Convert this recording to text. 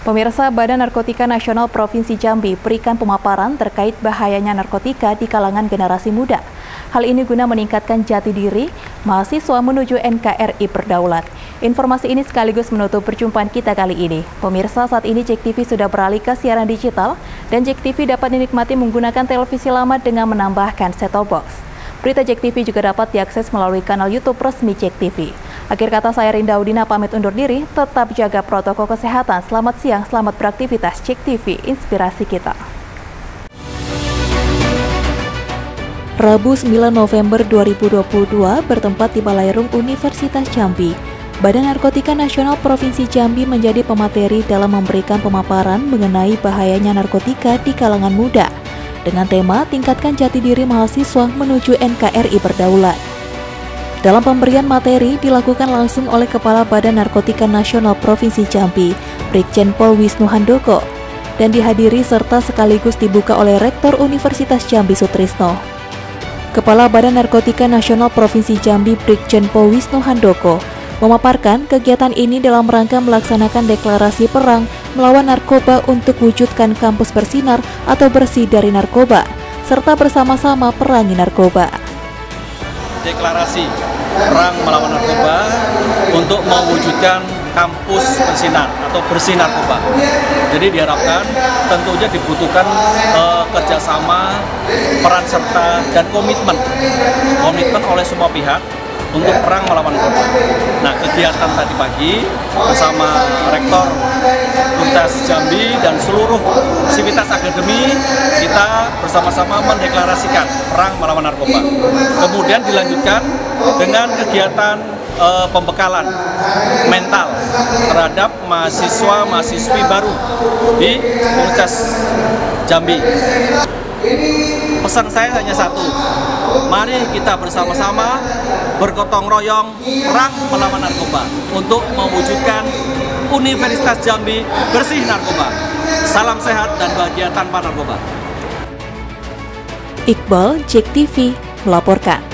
Pemirsa, Badan Narkotika Nasional Provinsi Jambi berikan pemaparan terkait bahayanya narkotika di kalangan generasi muda. Hal ini guna meningkatkan jati diri mahasiswa menuju NKRI berdaulat. Informasi ini sekaligus menutup perjumpaan kita kali ini. Pemirsa, saat ini JEK TV sudah beralih ke siaran digital dan JEK TV dapat dinikmati menggunakan televisi lama dengan menambahkan set-top box. Berita JEK TV juga dapat diakses melalui kanal YouTube resmi JEK TV. Akhir kata, saya Rinda Udina pamit undur diri, tetap jaga protokol kesehatan. Selamat siang, selamat beraktivitas. JEK TV, inspirasi kita. Rabu 9 November 2022 bertempat di Balairung Universitas Jambi. Badan Narkotika Nasional Provinsi Jambi menjadi pemateri dalam memberikan pemaparan mengenai bahayanya narkotika di kalangan muda dengan tema tingkatkan jati diri mahasiswa menuju NKRI berdaulat. Dalam pemberian materi dilakukan langsung oleh Kepala Badan Narkotika Nasional Provinsi Jambi, Brigjen Pol Wisnu Handoko, dan dihadiri serta sekaligus dibuka oleh Rektor Universitas Jambi Sutrisno. Kepala Badan Narkotika Nasional Provinsi Jambi, Brigjen Pol Wisnu Handoko, memaparkan kegiatan ini dalam rangka melaksanakan deklarasi perang melawan narkoba untuk wujudkan kampus bersinar atau bersih dari narkoba, serta bersama-sama perangi narkoba. Deklarasi perang melawan narkoba untuk mewujudkan kampus bersinar atau bersih narkoba. Jadi diharapkan tentunya dibutuhkan kerjasama, peran serta, dan komitmen oleh semua pihak untuk perang melawan narkoba. Nah, kegiatan tadi pagi bersama Rektor Universitas Jambi dan seluruh sivitas akademi kita bersama-sama mendeklarasikan perang melawan narkoba. Kemudian dilanjutkan dengan kegiatan pembekalan mental terhadap mahasiswa-mahasiswi baru di Universitas Jambi. Pesan saya hanya satu, mari kita bersama-sama bergotong royong perang melawan narkoba untuk mewujudkan Universitas Jambi bersih narkoba. Salam sehat dan bahagia tanpa narkoba. Iqbal, JEK TV, melaporkan.